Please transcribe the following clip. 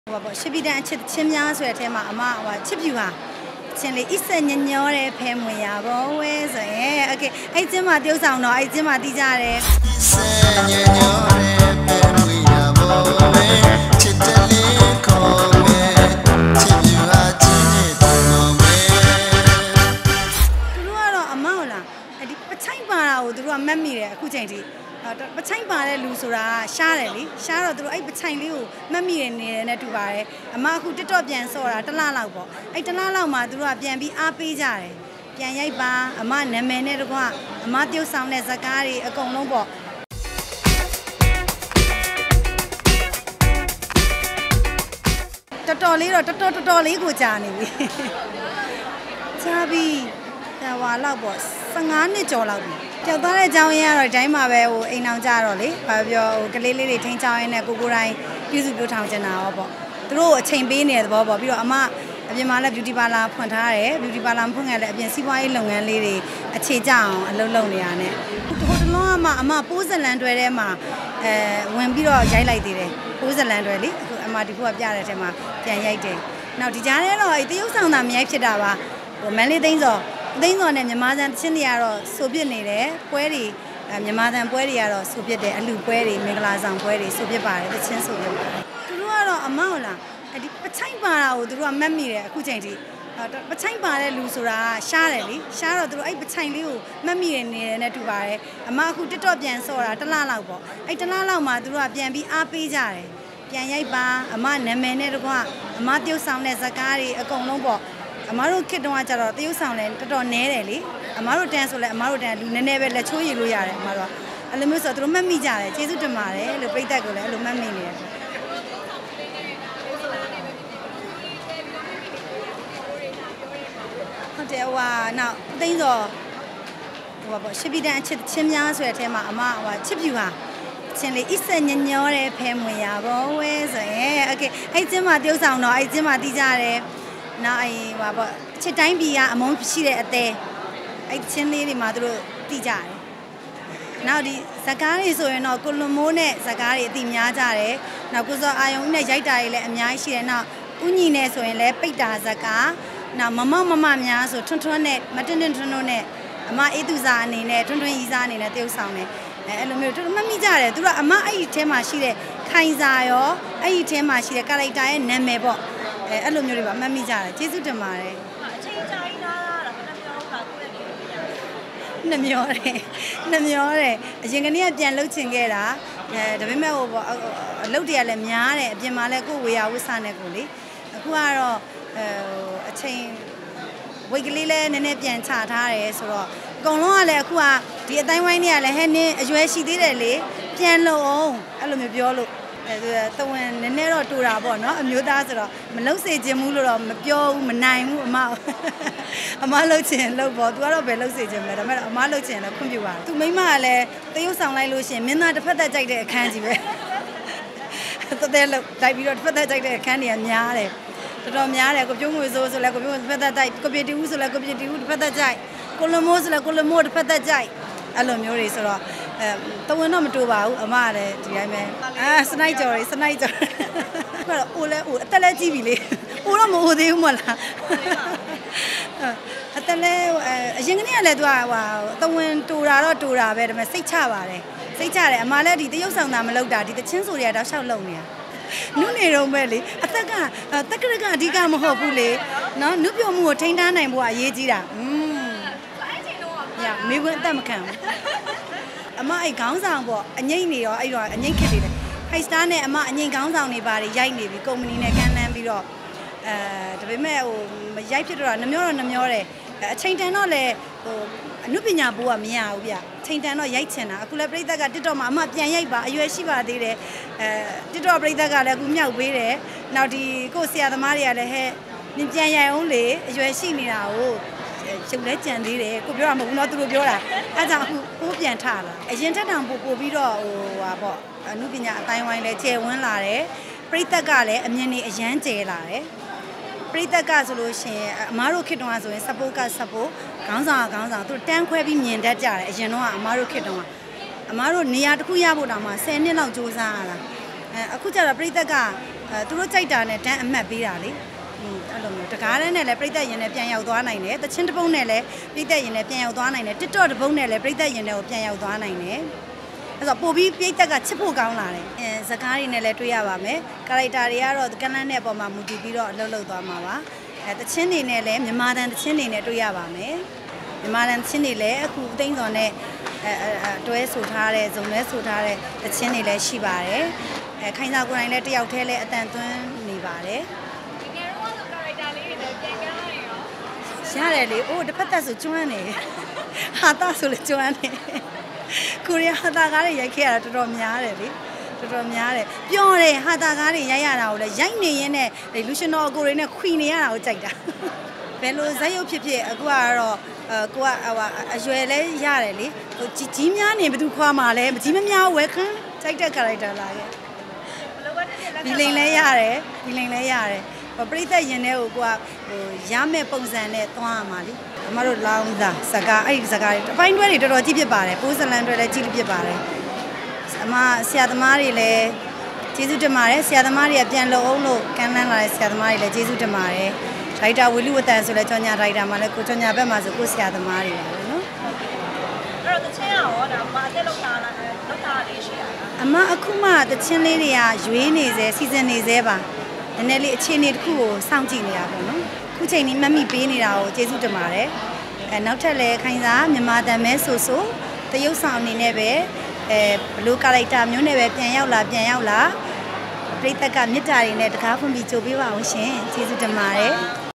是比咱前面说的嘛，嘛吃不完，现在一生年年的陪我呀，不为是哎，OK，哎，这嘛丢上了，哎，这嘛低价嘞。သူတို့ကမတ်မိတယ်အခုချိန်ထိပချိုင်ပါတဲ့လူဆိုတာရှားတယ်လေရှားတော့သူတို့အဲ့ပချိုင်လေးကိုမတ်မိနေတယ်နဲ့တူပါတယ်အမအခုတက်တော့ပြန်ဆော့တာတစ်လလောက်ပေါ့အဲ့တစ်လလောက်မှသူတို့ကပြန်ပြီးအားပေးကြတယ်ပြန်ရိုက်ပါအမနာမည်နဲ့တကွအမပြုတ်ဆောင်တဲ့ဇကားတွေအကုန်လုံးပေါ့တော်တော်လေးကိုကြာနေပြီကြာပြီဟွာလောက်ပေါ့15နှစ်ကျော်လောက်ပြီကြောက်သားတဲ့အကြောင်းရင်းကတော့တိုင်းမှာပဲဟိုအိမ်အောင်ကြတော့လေဘာပြောဟိုကလေးလေးတွေထိန်းချောင်းရင်းနဲ့ကိုတိုင်းပြုစုပြောထောင်ချင်တာရောပေါ့သူတို့အချိန်ပေးနေတဲ့သဘောပေါ့ပြီးတော့အမအပြင်မှာလည်း beauty parlor ဖွင့်ထားတယ် beauty parlor ဖွင့်ခဲ့လည်းအပြင်စီးပွားရေးလုပ်ငန်းလေးတွေအခြေကျအောင်အလုပ်လုပ်နေရတဲ့ဟိုတလုံးအမပိုးဇလန်တွဲထဲမှာဝင်ပြီးတော့ရိုက်လိုက်သေးတယ်ပိုးဇလန်တွဲလေအခုအမဒီခုကပြတဲ့အထဲမှာပြန်ရိုက်တယ်နောက်ဒီကြားထဲတော့တရုတ်ဆောင်တာမရိုက်ဖြစ်တာပါဟိုမန်လေးသိန်းစောနဲ့မြန်မာသံချင်းတွေကတော့ဆိုပြစ်နေတယ်ပွဲတွေမြန်မာသံပွဲတွေကတော့ဆိုပြစ်တယ်အလူပွဲတွေမင်္ဂလာဆောင်ပွဲတွေဆိုပြစ်ပါတယ်တချင်းဆိုပြစ်ပါတယ်သူတို့ကတော့အမောက်လားဒီပချိုင်ပါတာကိုသူတို့ကမတ်မိတယ်အခုချိန်ထိပချိုင်ပါတဲ့လူဆိုတာရှားတယ်လေရှားတော့သူတို့အဲ့ပချိုင်လေးကိုမတ်မိနေတယ်နဲ့တူပါတယ်အမအခုတက်တော့ပြန်ဆော့တာတစ်လလောက်ပေါ့အဲ့တစ်လလောက်မှသူတို့ကပြန်ပြီးအားပေးကြတယ်ပြန်ရိုက်ပါအမနာမည်နဲ့တကွအမပြုတ်ဆောင်တဲ့ဇကားတွေအကုန်လုံးပေါ့အမားတို့ခစ်တုံးကကြတော့တရုတ်ဆောင်လဲတော်တော်နဲတယ်လေအမားတို့တန်းဆိုလဲအမားတို့တန်းလူနည်းနည်းပဲလက်ချိုးရည်လို့ရတယ်အမားတို့အဲ့လိုမျိုးဆိုသူတို့မှတ်မိကြတယ်ကျေးဇူးတင်ပါတယ်လို့ပြိတ္တကိုလည်းအဲ့လိုမှတ်မိနေတယ်ဟုတ်တယ်ဟိုနောက်သိန်းစောဟိုပေါ့ရှစ်ပြည်တန်းချင်းများဆိုတဲ့အထဲမှာအမချစ်ပြူဟာချင်းလေး一生年年的陪我呀不为是哎 OK အဲ့ကျင်းမှာပြုတ်ဆောင်တော့အဲ့ကျင်းမှာတီးကြတယ်နောက်အေးဟိုပေါ့ချစ်တိုင်းပြည်ကအမုန်းရှိတဲ့အသေးအဲ့ချင်းလေးတွေမှာသူတို့တီးကြတယ်နောက်ဒီဇကားတွေဆိုရင်တော့ကိုလွန်မိုးနဲ့ဇကားတွေအတိများကြတယ်နောက်ကိုစောအာယုံနဲ့ရိုက်တာတွေလည်းအများကြီးရှိတယ်နောက်ဥညီနဲ့ဆိုရင်လည်းပိတ်တာဇကားနောက်မများဆိုထွန်းနဲ့မတွန်းနဲ့အမအေးသူစာအနေနဲ့ထွန်းရီစာအနေနဲ့တရုပ်ဆောင်တယ်အဲ့လိုမျိုးသူတို့မှတ်မိကြတယ်သူတို့အမအဲ့ဒီထဲမှာရှိတဲ့ခိုင်စာရောအဲ့ဒီထဲမှာရှိတဲ့ကာရိုက်တာရဲ့နာမည်ပေါ့အဲ့လိုမျိုးတွေပါမှတ်မိကြတယ်ကျေးဇူးတင်ပါတယ်အချိန်ကြာကြီးနားတာဘယ်နှမျောတာကိုယ့်ရဲ့နှမျောတယ်အရင်ကနေ့ကပြန်လှုပ်ချင်ခဲ့တာဒါပေမဲ့ဟိုပေါ့အလုပ်တွေကလည်းများတယ်အပြင်မှာလည်းကိုယ်ဝေယဝစ္စနဲ့ကိုလေအခုကတော့အချိန်ဝိတ်ကလေးလည်းနည်းနည်းပြန်ချထားတယ်ဆိုတော့အကုန်လုံးကလည်းအခုကဒီအတိုင်းဝိုင်းတွေကလည်းဟဲ့နင်းအရွယ်ရှိသေးတယ်လေပြန်လို့အောင်အဲ့လိုမျိုးပြောလို့သဝင်နည်းနည်းတော့တူတာပေါ့နော်အမျိုးသားဆိုတော့မလှုပ်စေခြင်းဘူးလို့တော့မပြောဘူးမနိုင်ဘူးအမလှုပ်ချင်လှုပ်ပေါ့သူကတော့ပဲလှုပ်စေခြင်းပဲဒါပေမဲ့အမလှုပ်ချင်လည်းခွင့်ပြုပါသူမိမကလည်းတရုပ်ဆောင်လိုက်လို့ရှိရင်မင်းသားတစ်ဖက်သက်ကြိုက်တဲ့အခန်းကြီးပဲတဲလှုပ်တိုက်ပြီးတော့တစ်ဖက်သက်ကြိုက်တဲ့အခန်းတွေကများတယ်တော်တော်များတယ်ကိုပြုံးငွေဆိုလဲကိုပြုံးတစ်ဖက်သက်ကြိုက်ကိုပြတီဦးဆိုလဲကိုပြတီဦးတစ်ဖက်သက်ကြိုက်ကိုလမိုးဆိုလဲကိုလမိုးတစ်ဖက်သက်ကြိုက်အဲ့လိုမျိုးတွေဆိုတော့တဝင်တော့မတူပါဘူးအမကလည်းဒီတိုင်းပဲစနိုက်ကြော်အဲ့တော့အိုလဲအိုအသက်လဲကြီးပြီလေအိုတော့မအိုသေးဘူးမလားအသက်လဲအရင်ကနေ့ကလည်းသူကတဝင်တူတာတော့တူတာပဲဒါပေမဲ့စိတ်ချပါတယ်အမလည်းဒီတရုပ်ဆောင်တာမလုပ်တာဒီတချင်းဆိုတွေကတောက်လျှောက်လုံနေတာနုနေတော့ပဲလေအသက်ကတက်ကရကအဓိကမဟုတ်ဘူးလေနော်နုပြုံမှုကိုထိန်းထားနိုင်ဖို့အရေးကြီးတာညမိခွန်းအသက်မခံဘူးအမအဲ့ခေါင်းဆောင်ပေါ့အငိမ့်နေရောအဲ့တော့အငိမ့်ခစ်နေတယ်ဟိုက်စတာနဲ့အမအငိမ့်ခေါင်းဆောင်နေပါတယ်ရိုက်နေပြီကုမ္ပဏီနဲ့ကမ်းလှမ်းပြီးတော့ဒါပေမဲ့ဟိုမရိုက်ဖြစ်တော့နှမျောတယ်အချိန်တန်တော့လေဟိုအနုပညာဘိုးကမရဘူးဗျချိန်တန်တော့ရိုက်ချင်တာအခုလည်းပြိတ္တက TikTok မှာအမပြန်ရိုက်ပါအရွယ်ရှိပါသေးတယ်TikTok ပြိတ္တကလည်းအခုမြောက်ပေးတယ်နောက်ဒီကိုဆရာသမားတွေကလည်းဟဲ့နင်ပြန်ရိုက်အောင်လေအရွယ်ရှိနေတာကိုရုပ်လဲကြံသေးတယ်ကိုပြောတာမဟုတ်ဘူးနော်သူတို့ပြောတာအဲကြောင့်အခုပိုးပြန်ထလာအရင်ထက်တောင်ပို့ပြီးတော့ဟိုဟာပေါ့အနုပညာအတိုင်းဝိုင်းလဲကျယ်ဝန်းလာတယ်ပြိတ္တကလည်းအမြင်တွေအရန်ကျယ်လာတယ်ပြိတ္တကဆိုလို့ရှိရင်အမားတို့ခေတ္တကဆိုရင် support ခေါင်းဆောင်သူတန်းခွဲပြီးမြင်တတ်ကြတယ်အရင်တော့အမားတို့ခေတ္တကအမားတို့နေရာတစ်ခုရဖို့တောင်မှ10နှစ်လောက်စူးစမ်းရတာအခုကျတော့ပြိတ္တကသူတို့ကြိုက်တာနဲ့တန်းအမှတ်ပေးတာလေအဲ့လိုမျိုးတကားနဲ့လည်းပြိသက်ရင်နဲ့ပြန်ရောက်သွားနိုင်တယ်တချင်းတစ်ပုတ်နဲ့လည်းပြိသက်ရင်နဲ့ပြန်ရောက်သွားနိုင်တယ် TikTok တစ်ပုတ်နဲ့လည်းပြိသက်ရင်နဲ့ကိုပြန်ရောက်သွားနိုင်တယ်အဲ့တော့ပို့ပြီးပြိသက်ကချစ်ဖို့ကောင်းလာတယ်စကားတွေနဲ့လည်းတွေ့ရပါမယ်ကာရိုက်တာတွေကတော့ကလန်းနဲ့ပုံမှာမူတည်ပြီးတော့အလုပ်လုပ်သွားမှာပါတချင်းတွေနဲ့လည်းမြန်မာတန်တချင်းတွေနဲ့တွေ့ရပါမယ်မြန်မာတန်တချင်းတွေလည်းအခုသိန်းစော်နဲ့တွဲဆိုထားတဲ့ဇုံတွဲဆိုထားတဲ့တချင်းတွေလည်းရှိပါတယ်ခိုင်စာကိုယ်တိုင်လည်းတယောက်တည်းလည်းအတန်သွင်းနေပါတယ်ရတယ်လေအိုးတစ်ဖက်သက်ဆိုကျွမ်းနေဟာတာဆိုလေကျွမ်းနေကိုရီးယားဟာတာကားတွေရိုက်ခဲ့ရတာတော်တော်များတယ်လေတော်တော်များတယ်ပြောတယ်ဟာတာကားတွေရိုက်ရတာကိုလည်းရိုက်နေရင်းနဲ့လူရှင်တော်ကိုတွေနဲ့ခွီနေရတာကိုကြိုက်တာဘယ်လိုဇက်ရုပ်ဖြစ်ဖြစ်အခုကတော့ကိုကအရွယ်လဲရတယ်လေဟိုကြီးများနေဘယ်သူခွာမှာလဲကြီးမများဝဲခန်းကြိုက်တဲ့ character လာခဲ့ဒီလိန်လဲရတယ်ဒီလိန်လဲရတယ်ပရိသတ်ရင်တဲ့ကိုကဟိုရမဲ့ပုံစံနဲ့သွားရမှာလीအမတို့လောင်းသားစကားအဲ့ဒီစကားတွေအပိုင်းတွဲတွေတော်တော်ကြည့်ဖြစ်ပါတယ်ပိုးစလန်တွဲလည်းကြည့်ဖြစ်ပါတယ်အမဆရာသမားတွေလည်းကျေးဇူးတင်ပါတယ်ဆရာသမားတွေကပြန်လုံအောင်လို့ကမ်းလှမ်းလာတဲ့ဆရာသမားတွေလည်းကျေးဇူးတင်ပါတယ်ဒိုက်တာဝီလူဝတန်ဆိုလဲကြော်ညာဒိုက်တာမှာလည်းကိုကြော်ညာဘက်မှာဆိုကိုဆရာသမားတွေပါပဲနော်အဲ့တော့တချင်းရောဒါမအသက်လောက်တာလေးရှိရတာအမအခုမှတချင်းလေးတွေကရွေးနေစေစီစဉ်နေစေပါနည်းနည်းလေးအခြေအနေတစ်ခုကိုစောင့်ကြည့်နေတာပေါ့နော်ခုချိန်นี้မမိပေးနေတာကိုကျေးဇူးတင်ပါတယ်နောက်ထပ်လည်းခိုင်စာမြန်မာတန်မဲဆိုတရုတ်ဆောင်အနေနဲ့ပဲဘလူးကာရိုက်တာမျိုးနဲ့ပဲပြန်ရောက်လာပရိသတ်ကမြစ်တာတွေနဲ့တကားဖွင့်ပြီးကြိုပေးပါအောင်ရှင်ကျေးဇူးတင်ပါတယ်